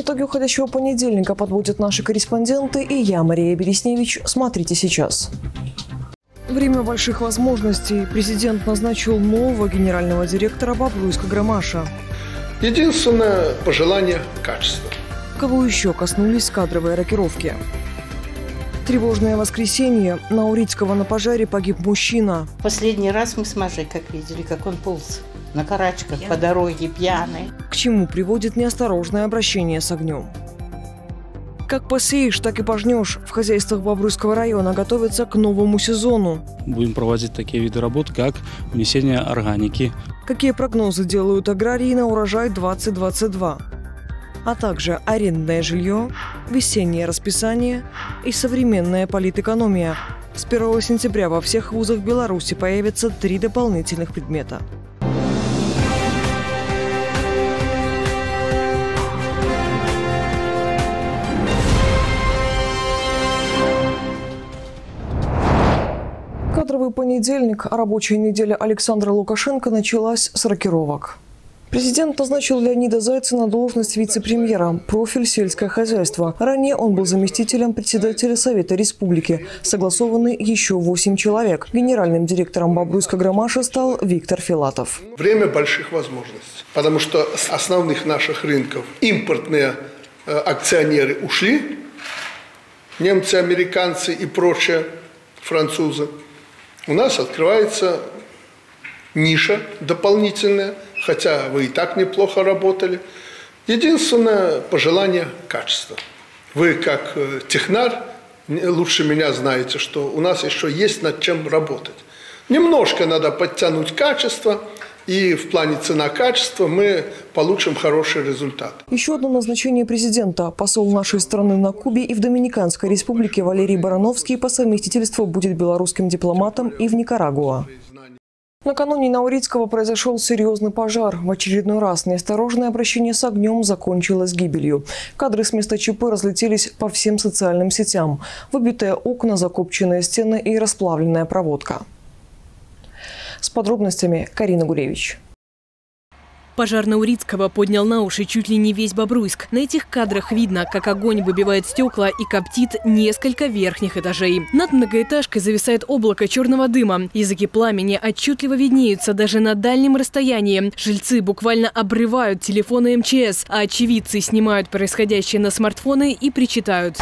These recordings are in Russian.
Итоги уходящего понедельника подводят наши корреспонденты, и я, Мария Бересневич. Смотрите сейчас. Время больших возможностей. Президент назначил нового генерального директора Бобруйска-Громаша. Единственное пожелание – качества. Кого еще коснулись кадровые рокировки? Тревожное воскресенье. На Урицкого на пожаре погиб мужчина. Последний раз мы с Машей, как видели, как он полз на карачках по дороге, пьяный. К чему приводит неосторожное обращение с огнем? Как посеешь, так и пожнешь. В хозяйствах Бобруйского района готовятся к новому сезону. Будем проводить такие виды работ, как внесение органики. Какие прогнозы делают аграрии на урожай 2022? А также арендное жилье, весеннее расписание и современная политэкономия. С 1 сентября во всех вузах Беларуси появятся 3 дополнительных предмета. Кадровый понедельник, а рабочая неделя Александра Лукашенко началась с рокировок. Президент назначил Леонида Зайца на должность вице-премьера, профиль сельское хозяйство. Ранее он был заместителем председателя Совета Республики. Согласованы еще 8 человек. Генеральным директором Бобруйска-Громаша стал Виктор Филатов. Время больших возможностей, потому что с основных наших рынков импортные акционеры ушли, немцы, американцы и прочие французы. У нас открывается ниша дополнительная, хотя вы и так неплохо работали. Единственное пожелание – качества. Вы, как технарь, лучше меня знаете, что у нас еще есть над чем работать. Немножко надо подтянуть качество, и в плане цена-качество мы получим хороший результат. Еще одно назначение президента. Посол нашей страны на Кубе и в Доминиканской республике Валерий Барановский по совместительству будет белорусским дипломатом и в Никарагуа. Накануне на Урицкого произошел серьезный пожар. В очередной раз неосторожное обращение с огнем закончилось гибелью. Кадры с места ЧП разлетелись по всем социальным сетям. Выбитые окна, закопченные стены и расплавленная проводка. С подробностями Карина Гуревич. Пожар на Урицкого поднял на уши чуть ли не весь Бобруйск. На этих кадрах видно, как огонь выбивает стекла и коптит несколько верхних этажей. Над многоэтажкой зависает облако черного дыма. Языки пламени отчетливо виднеются даже на дальнем расстоянии. Жильцы буквально обрывают телефоны МЧС, а очевидцы снимают происходящее на смартфоны и причитают.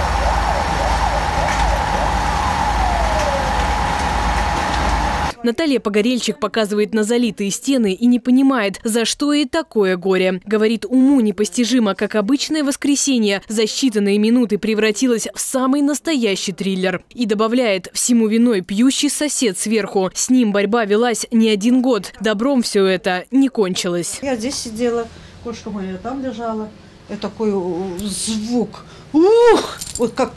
Наталья Погорельчик показывает на залитые стены и не понимает, за что ей такое горе. Говорит, уму непостижимо, как обычное воскресенье за считанные минуты превратилось в самый настоящий триллер. И добавляет, всему виной пьющий сосед сверху. С ним борьба велась не 1 год. Добром все это не кончилось. Я здесь сидела, кошка моя там лежала. И такой звук. Ух! Вот как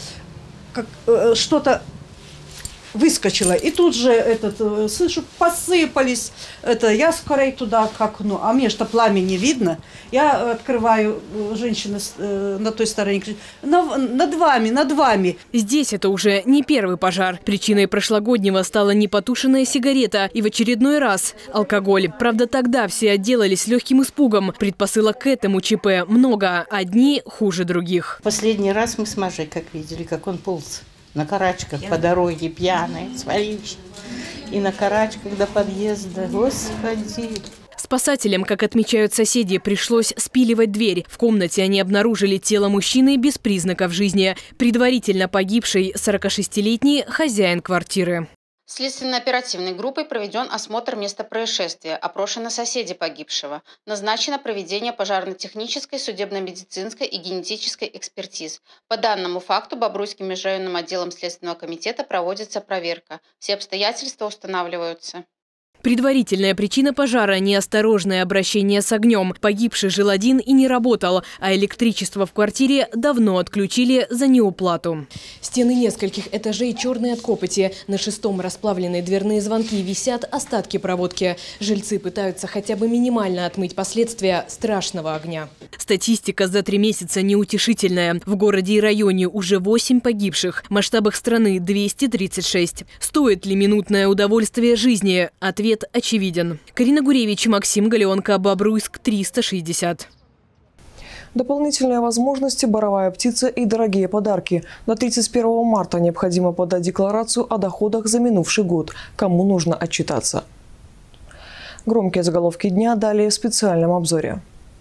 что-то выскочила. И тут же слышу, посыпались. Я скорее туда к окну. А мне что пламя не видно. Я открываю, женщина на той стороне кричит: над вами. Здесь это уже не первый пожар. Причиной прошлогоднего стала непотушенная сигарета и в очередной раз алкоголь. Правда, тогда все отделались легким испугом. Предпосылок к этому ЧП много. Одни хуже других. Последний раз мы с Машей, как видели, как он полз на карачках по дороге, пьяный, сваливший. И на карачках до подъезда. Господи! Спасателям, как отмечают соседи, пришлось спиливать дверь. В комнате они обнаружили тело мужчины без признаков жизни. Предварительно погибший 46-летний хозяин квартиры. Следственно-оперативной группой проведен осмотр места происшествия, опрошены соседи погибшего. Назначено проведение пожарно-технической, судебно-медицинской и генетической экспертиз. По данному факту Бобруйским межрайонным отделом Следственного комитета проводится проверка. Все обстоятельства устанавливаются. Предварительная причина пожара – неосторожное обращение с огнем. Погибший жил один и не работал, а электричество в квартире давно отключили за неуплату. Стены нескольких этажей черные от копоти. На 6-м расплавленные дверные звонки, висят остатки проводки. Жильцы пытаются хотя бы минимально отмыть последствия страшного огня. Статистика за 3 месяца неутешительная. В городе и районе уже 8 погибших. В масштабах страны 236. Стоит ли минутное удовольствие жизни? Ответ очевиден. Карина Гуревич, Максим Галеонко, Бобруйск, 360. Дополнительные возможности, боровая птица и дорогие подарки. До 31 марта необходимо подать декларацию о доходах за минувший год. Кому нужно отчитаться? Громкие заголовки дня далее в специальном обзоре.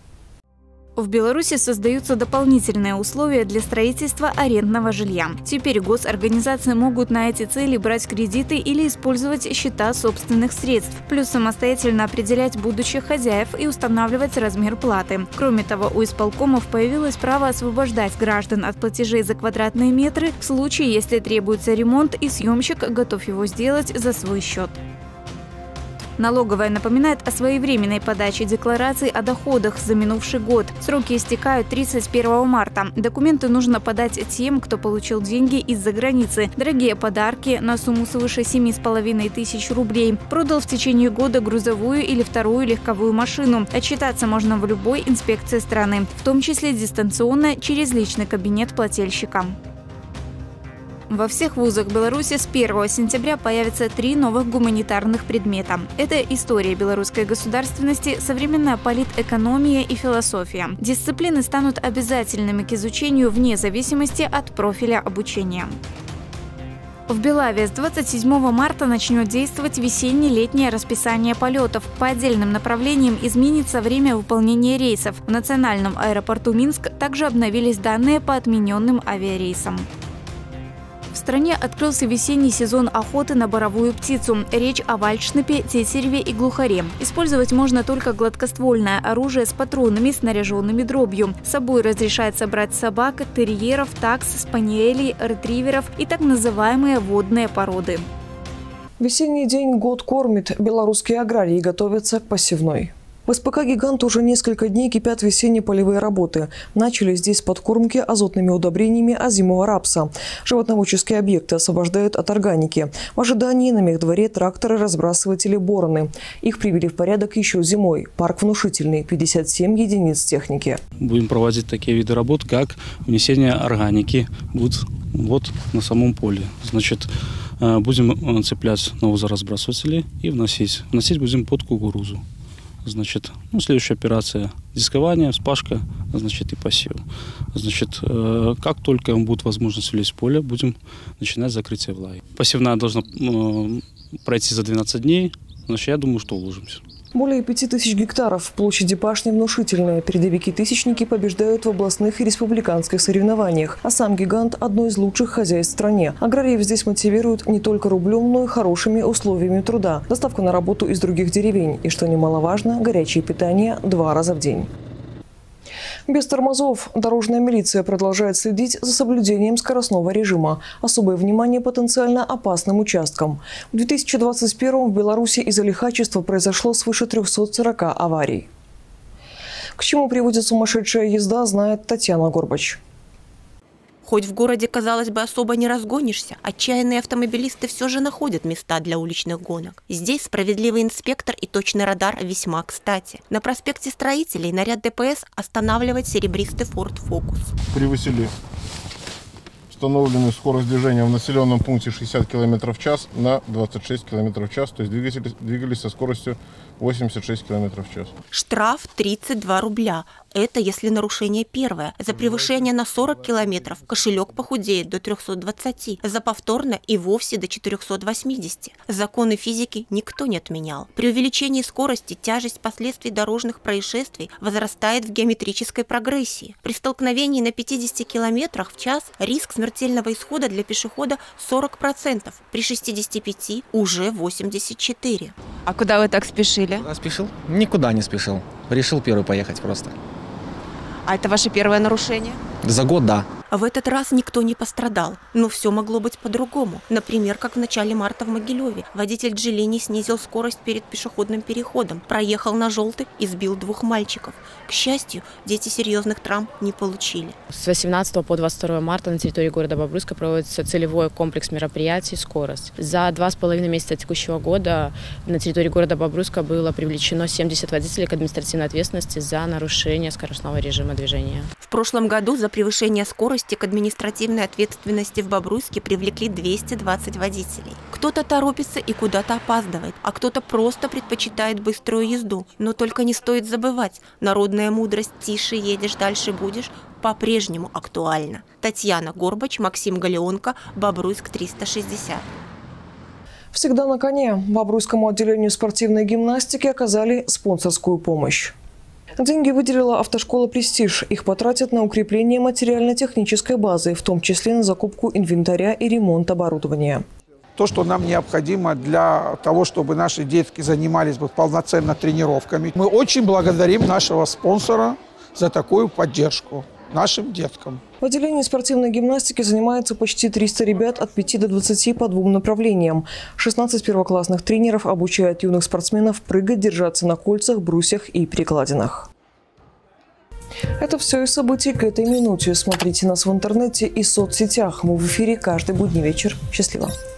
В Беларуси создаются дополнительные условия для строительства арендного жилья. Теперь госорганизации могут на эти цели брать кредиты или использовать счета собственных средств, плюс самостоятельно определять будущих хозяев и устанавливать размер платы. Кроме того, у исполкомов появилось право освобождать граждан от платежей за квадратные метры в случае, если требуется ремонт и съемщик готов его сделать за свой счет. Налоговая напоминает о своевременной подаче деклараций о доходах за минувший год. Сроки истекают 31 марта. Документы нужно подать тем, кто получил деньги из-за границы. Дорогие подарки на сумму свыше 7,5 тысяч рублей. Продал в течение года грузовую или вторую легковую машину. Отчитаться можно в любой инспекции страны, в том числе дистанционно через личный кабинет плательщика. Во всех вузах Беларуси с 1 сентября появятся 3 новых гуманитарных предмета. Это история белорусской государственности, современная политэкономия и философия. Дисциплины станут обязательными к изучению вне зависимости от профиля обучения. В Белаве с 27 марта начнет действовать весенне-летнее расписание полетов. По отдельным направлениям изменится время выполнения рейсов. В национальном аэропорту Минск также обновились данные по отмененным авиарейсам. В стране открылся весенний сезон охоты на боровую птицу. Речь о вальдшнепе, тетереве и глухаре. Использовать можно только гладкоствольное оружие с патронами, снаряженными дробью. С собой разрешается брать собак, терьеров, такс, спаниелей, ретриверов и так называемые водные породы. Весенний день год кормит. Белорусские аграрии готовятся к посевной. В СПК «Гигант» уже несколько дней кипят весенние полевые работы. Начали здесь подкормки азотными удобрениями озимого рапса. Животноводческие объекты освобождают от органики. В ожидании на мехдворе тракторы, разбрасыватели, бороны. Их привели в порядок еще зимой. Парк внушительный – 57 единиц техники. Будем проводить такие виды работ, как внесение органики вот на самом поле. Значит, будем цеплять навозоразбрасыватели и вносить. Вносить будем под кукурузу. Значит, следующая операция – дискование, вспашка, значит, и посев. Значит, как только будет возможность влезть в поле, будем начинать закрытие влаги. Посевная должна пройти за 12 дней, значит, я думаю, что уложимся. Более 5000 гектаров. Площади пашни внушительные. Передовики-тысячники побеждают в областных и республиканских соревнованиях. А сам «Гигант» – одно из лучших хозяйств в стране. Аграриев здесь мотивируют не только рублем, но и хорошими условиями труда. Доставка на работу из других деревень. И, что немаловажно, горячее питание 2 раза в день. Без тормозов. Дорожная милиция продолжает следить за соблюдением скоростного режима. Особое внимание потенциально опасным участкам. В 2021 в Беларуси из-за лихачества произошло свыше 340 аварий. К чему приводит сумасшедшая езда, знает Татьяна Горбач. Хоть в городе, казалось бы, особо не разгонишься, отчаянные автомобилисты все же находят места для уличных гонок. Здесь справедливый инспектор и точный радар весьма кстати. На проспекте Строителей наряд ДПС останавливает серебристый Ford Focus. Превысили установленную скорость движения в населенном пункте 60 км в час на 26 км в час, то есть двигались со скоростью 86 км в час. Штраф 32 рубля. Это если нарушение первое. За превышение на 40 километров кошелек похудеет до 320. За повторно и вовсе до 480. Законы физики никто не отменял. При увеличении скорости тяжесть последствий дорожных происшествий возрастает в геометрической прогрессии. При столкновении на 50 километрах в час риск смертельного исхода для пешехода 40%. При 65 уже 84%. А куда вы так спешили? Куда спешил? Никуда не спешил. Решил первый поехать просто. А это ваше первое нарушение? За год, да. В этот раз никто не пострадал, но все могло быть по-другому. Например, как в начале марта в Могилеве. Водитель Джелини снизил скорость перед пешеходным переходом, проехал на желтый и сбил 2 мальчиков. К счастью, дети серьезных травм не получили. С 18 по 22 марта на территории города Бобруйска проводится целевой комплекс мероприятий «Скорость». За 2,5 месяца текущего года на территории города Бобруйска было привлечено 70 водителей к административной ответственности за нарушение скоростного режима движения. В прошлом году за превышение скорости к административной ответственности в Бобруйске привлекли 220 водителей. Кто-то торопится и куда-то опаздывает, а кто-то просто предпочитает быструю езду. Но только не стоит забывать, народная мудрость «тише едешь, дальше будешь» по-прежнему актуальна. Татьяна Горбач, Максим Галеонко, Бобруйск 360. Всегда на коне. Бобруйскому отделению спортивной гимнастики оказали спонсорскую помощь. Деньги выделила автошкола «Престиж». Их потратят на укрепление материально-технической базы, в том числе на закупку инвентаря и ремонт оборудования. То, что нам необходимо для того, чтобы наши детки занимались бы полноценно тренировками. Мы очень благодарим нашего спонсора за такую поддержку нашим деткам. В отделении спортивной гимнастики занимается почти 300 ребят от 5 до 20 по 2 направлениям. 16 первоклассных тренеров обучают юных спортсменов прыгать, держаться на кольцах, брусьях и перекладинах. Это все из событий к этой минуте. Смотрите нас в интернете и соцсетях. Мы в эфире каждый будний вечер. Счастливо!